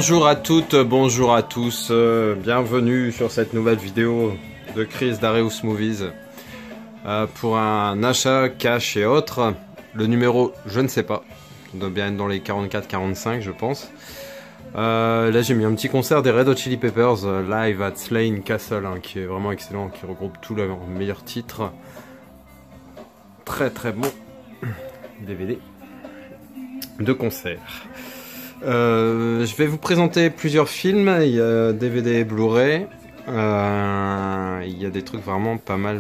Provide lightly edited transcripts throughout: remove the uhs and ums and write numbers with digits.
Bonjour à toutes, bonjour à tous, bienvenue sur cette nouvelle vidéo de Chris d'Areus Movies pour un achat, cash et autres. Le numéro, je ne sais pas, ça doit bien être dans les 44-45 je pense. Là j'ai mis un petit concert des Red Hot Chili Peppers live at Slane Castle, hein, qui est vraiment excellent, qui regroupe tous leurs meilleurs titres. Très très bon DVD de concert. Je vais vous présenter plusieurs films, il y a DVD et Blu-ray, il y a des trucs vraiment pas mal,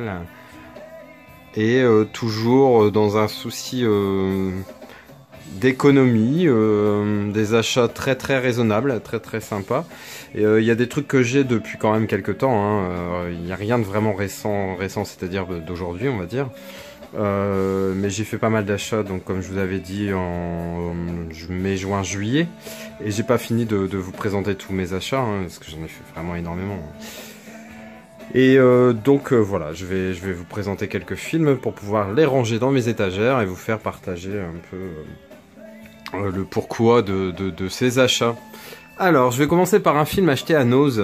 et toujours dans un souci d'économie, des achats très raisonnables, très sympas. Et il y a des trucs que j'ai depuis quand même quelques temps, hein. Il n'y a rien de vraiment récent, c'est-à-dire d'aujourd'hui on va dire. Mais j'ai fait pas mal d'achats, donc comme je vous avais dit en mai, juin, juillet, et j'ai pas fini de vous présenter tous mes achats, hein, parce que j'en ai fait vraiment énormément. Et donc voilà, je vais vous présenter quelques films pour pouvoir les ranger dans mes étagères et vous faire partager un peu le pourquoi de ces achats. Alors, je vais commencer par un film acheté à Nose.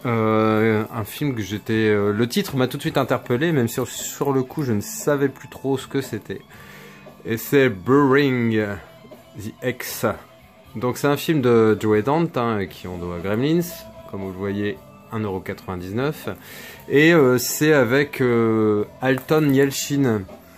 Un film que j'étais... le titre m'a tout de suite interpellé, même si sur le coup je ne savais plus trop ce que c'était. Et c'est Burying the Ex. Donc c'est un film de Joe Dante, hein, qui on doit à Gremlins, comme vous le voyez, 1,99 €. Et c'est avec Alton Yelchin.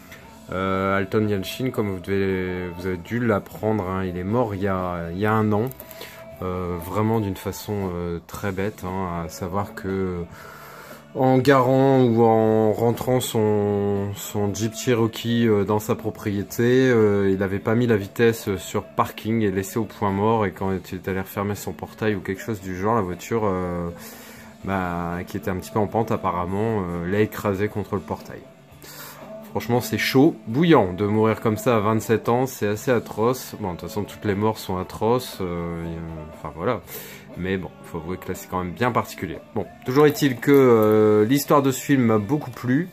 Alton Yelchin, comme vous avez dû l'apprendre, hein, il est mort il y a un an. Vraiment d'une façon très bête, hein, à savoir que en garant ou en rentrant son Jeep Cherokee dans sa propriété, il n'avait pas mis la vitesse sur parking et laissé au point mort, et quand il est allé refermer son portail ou quelque chose du genre, la voiture qui était un petit peu en pente apparemment l'a écrasé contre le portail. Franchement, c'est chaud, bouillant de mourir comme ça à 27 ans, c'est assez atroce. Bon, de toute façon, toutes les morts sont atroces, enfin voilà. Mais bon, il faut avouer que là, c'est quand même bien particulier. Bon, toujours est-il que l'histoire de ce film m'a beaucoup plu.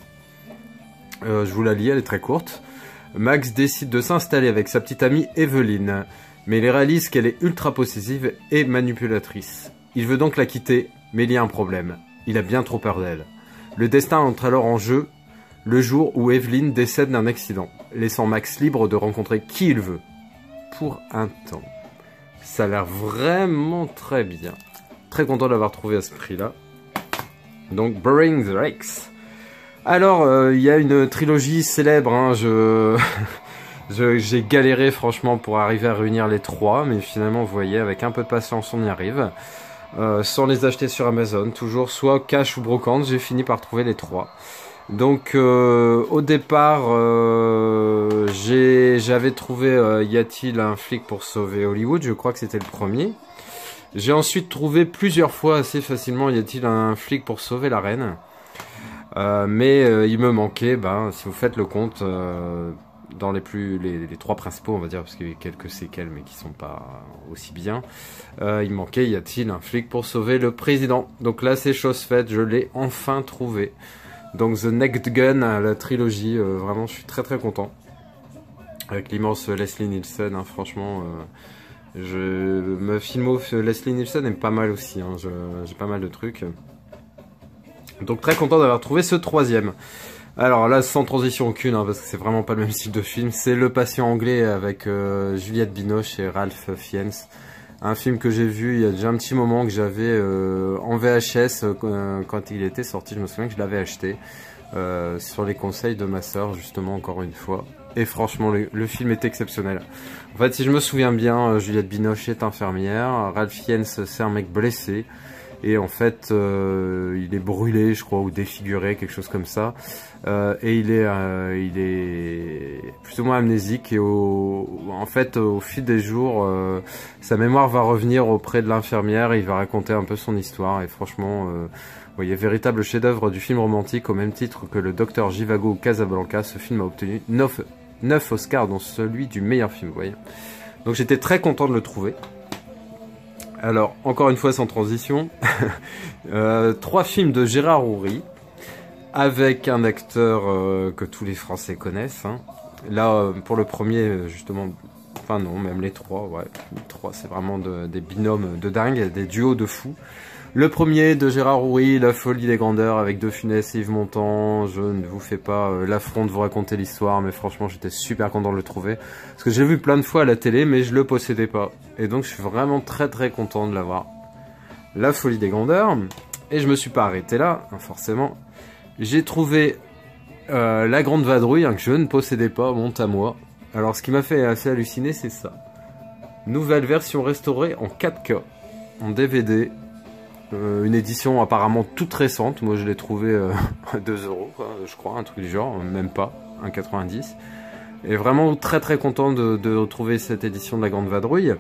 Je vous la lis, elle est très courte. Max décide de s'installer avec sa petite amie Evelyn, mais il réalise qu'elle est ultra possessive et manipulatrice. Il veut donc la quitter, mais il y a un problème. Il a bien trop peur d'elle. Le destin entre alors en jeu le jour où Evelyn décède d'un accident, laissant Max libre de rencontrer qui il veut, pour un temps. Ça a l'air vraiment très bien. Très content d'avoir trouvé à ce prix-là. Donc, Burying the Ex. Alors, il y a une trilogie célèbre, hein, j'ai galéré franchement pour arriver à réunir les trois, mais finalement, vous voyez, avec un peu de patience, on y arrive. Sans les acheter sur Amazon, toujours soit cash ou brocante, j'ai fini par trouver les trois. Donc au départ j'avais trouvé y a-t-il un flic pour sauver Hollywood, je crois que c'était le premier. J'ai ensuite trouvé plusieurs fois assez facilement y a-t-il un flic pour sauver la reine. Mais il me manquait, si vous faites le compte, dans les trois principaux on va dire, parce qu'il y a quelques séquelles mais qui sont pas aussi bien, il manquait y a-t-il un flic pour sauver le président. Donc là c'est chose faite, je l'ai enfin trouvé. Donc The Naked Gun, la trilogie, vraiment je suis très content. Avec l'immense Leslie Nielsen, hein, franchement, me filmo Leslie Nielsen est pas mal aussi, hein, j'ai pas mal de trucs. Donc très content d'avoir trouvé ce troisième. Alors là, sans transition aucune, hein, parce que c'est vraiment pas le même style de film, c'est Le Patient Anglais avec Juliette Binoche et Ralph Fiennes. Un film que j'ai vu il y a déjà un petit moment, que j'avais en VHS quand il était sorti. Je me souviens que je l'avais acheté sur les conseils de ma sœur, justement, encore une fois. Et franchement, le film est exceptionnel. En fait, si je me souviens bien, Juliette Binoche est infirmière, Ralph Fiennes c'est un mec blessé. Et en fait, il est brûlé, je crois, ou défiguré, quelque chose comme ça. Et il est plus ou moins amnésique. Et en fait, au fil des jours, sa mémoire va revenir auprès de l'infirmière. Et il va raconter un peu son histoire. Et franchement, vous voyez, véritable chef-d'œuvre du film romantique, au même titre que le Docteur Zhivago ou Casablanca. Ce film a obtenu 9 Oscars, dont celui du meilleur film, vous voyez. Donc j'étais très content de le trouver. Alors, encore une fois, sans transition, 3 films de Gérard Houry, avec un acteur que tous les Français connaissent. Hein. Là, pour le premier, justement, enfin non, même les trois, ouais. Les trois, c'est vraiment des binômes de dingue, des duos de fous. Le premier de Gérard Houry, La folie des grandeurs, avec De Funès et Yves Montand. Je ne vous fais pas l'affront de vous raconter l'histoire, mais franchement j'étais super content de le trouver. Parce que j'ai vu plein de fois à la télé, mais je le possédais pas. Et donc je suis vraiment très très content de l'avoir. La folie des grandeurs. Et je me suis pas arrêté là, hein, forcément. J'ai trouvé La Grande Vadrouille, hein, que je ne possédais pas, honte à moi. Alors ce qui m'a fait assez halluciner, c'est ça. Nouvelle version restaurée en 4K, en DVD. Une édition apparemment toute récente. Moi je l'ai trouvé à 2 €, quoi, je crois, un truc du genre, même pas, 1,90 €. Et vraiment très très content de retrouver cette édition de La Grande Vadrouille.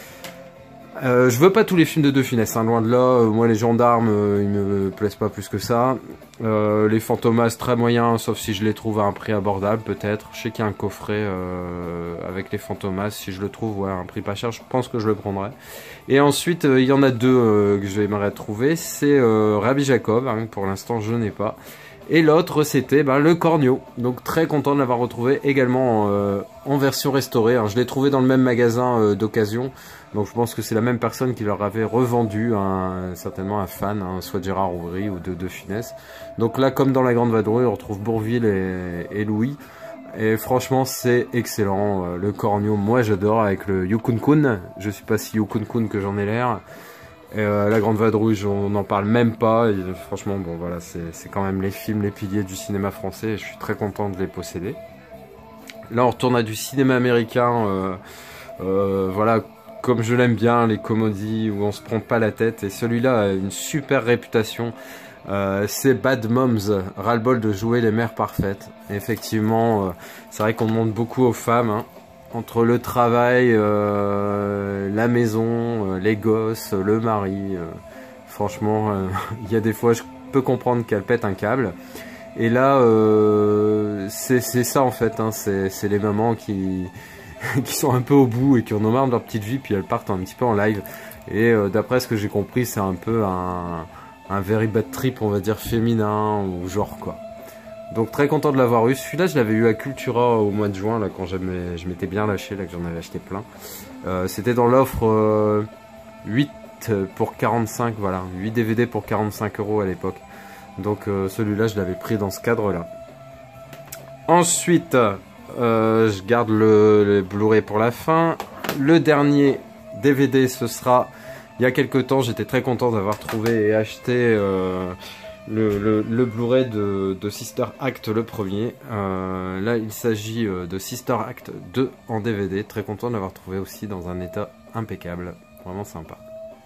Je veux pas tous les films de Funès, hein, loin de là. Moi les gendarmes, ils me plaisent pas plus que ça. Les Fantomas très moyens, sauf si je les trouve à un prix abordable peut-être. Je sais qu'il y a un coffret avec les Fantomas, si je le trouve ouais, à un prix pas cher, je pense que je le prendrai. Et ensuite il y en a deux que j'aimerais trouver, c'est Rabbi Jacob, hein, pour l'instant je n'ai pas. Et l'autre c'était le Cornio, donc très content de l'avoir retrouvé également en version restaurée, hein. Je l'ai trouvé dans le même magasin d'occasion, donc je pense que c'est la même personne qui leur avait revendu, certainement un fan, hein, soit de Gérard Houry ou de Funès. Donc là comme dans La Grande Vadrouille on retrouve Bourvil et Louis, et franchement c'est excellent. Le Cornio moi j'adore avec le Yukun Kun, je suis pas si Yukun Kun que j'en ai l'air. La Grande Vadrouille, on n'en parle même pas. Et franchement, bon voilà, c'est quand même les films, les piliers du cinéma français. Et je suis très content de les posséder. Là, on retourne à du cinéma américain. Voilà, comme je l'aime bien, les comédies où on se prend pas la tête. Et celui-là a une super réputation. C'est Bad Moms, ras-le-bol de jouer les mères parfaites. Et effectivement, c'est vrai qu'on demande beaucoup aux femmes. Hein. Entre le travail, la maison, les gosses, le mari, franchement, il y a des fois je peux comprendre qu'elle pète un câble. Et là, c'est ça en fait, hein, c'est les mamans qui sont un peu au bout et qui en ont marre de leur petite vie, puis elles partent un petit peu en live. Et d'après ce que j'ai compris, c'est un peu un very bad trip, on va dire féminin ou genre quoi. Donc très content de l'avoir eu. Celui-là, je l'avais eu à Cultura au mois de juin, là, quand je m'étais bien lâché, là, que j'en avais acheté plein. C'était dans l'offre 8 pour 45, voilà, 8 DVD pour 45 € à l'époque. Donc celui-là, je l'avais pris dans ce cadre-là. Ensuite, je garde le Blu-ray pour la fin. Le dernier DVD, ce sera... Il y a quelques temps, j'étais très content d'avoir trouvé et acheté... le Blu-ray de Sister Act, le premier. Là il s'agit de Sister Act 2 en DVD. Très content de l'avoir trouvé aussi dans un état impeccable, vraiment sympa.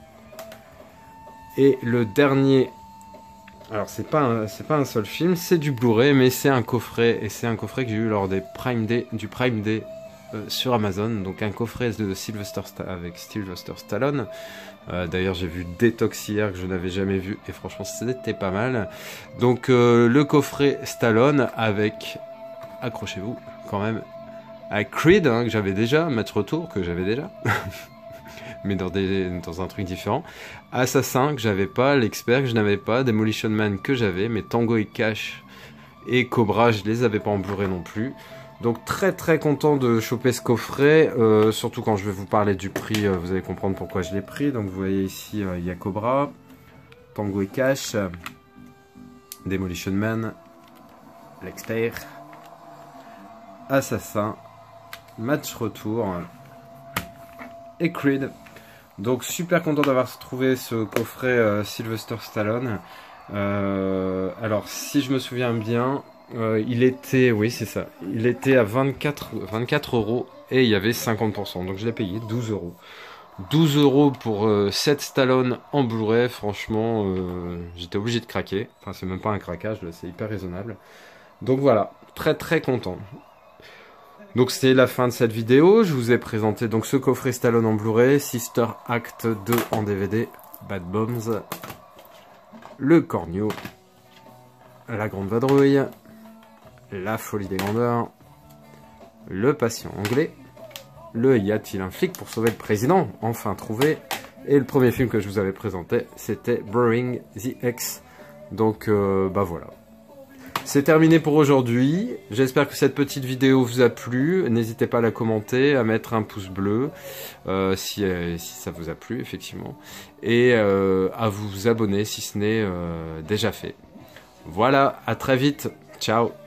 Et le dernier, alors c'est pas un seul film, c'est du Blu-ray, mais c'est un coffret, et c'est un coffret que j'ai eu lors du Prime Day sur Amazon. Donc un coffret de avec Sylvester Stallone. D'ailleurs j'ai vu Detox hier que je n'avais jamais vu et franchement c'était pas mal. Donc le coffret Stallone avec, accrochez-vous quand même, avec Creed, hein, que j'avais déjà, Match Retour que j'avais déjà, mais dans un truc différent, Assassin que j'avais pas, L'Expert que je n'avais pas, Demolition Man que j'avais, mais Tango et Cash et Cobra je les avais pas en Blu-ray non plus. Donc très très content de choper ce coffret, surtout quand je vais vous parler du prix, vous allez comprendre pourquoi je l'ai pris. Donc vous voyez ici, il y a Cobra, Tango et Cash, Demolition Man, L'Expert, Assassin, Match Retour et Creed. Donc super content d'avoir trouvé ce coffret Sylvester Stallone. Alors si je me souviens bien... il était, oui c'est ça, il était à 24 € et il y avait 50%, donc je l'ai payé 12 €. 12 € pour 7 Stallone en Blu-ray, franchement j'étais obligé de craquer, enfin c'est même pas un craquage, c'est hyper raisonnable. Donc voilà, très très content. Donc c'est la fin de cette vidéo, je vous ai présenté donc ce coffret Stallone en Blu-ray, Sister Act 2 en DVD, Bad Bombs, le Cornio, La Grande Vadrouille, La folie des grandeurs, Le patient anglais, le Y a-t-il un flic pour sauver le président, enfin trouvé, et le premier film que je vous avais présenté, c'était Brewing the X. Donc bah voilà. C'est terminé pour aujourd'hui. J'espère que cette petite vidéo vous a plu. N'hésitez pas à la commenter, à mettre un pouce bleu si ça vous a plu, effectivement. Et à vous abonner si ce n'est déjà fait. Voilà, à très vite. Ciao.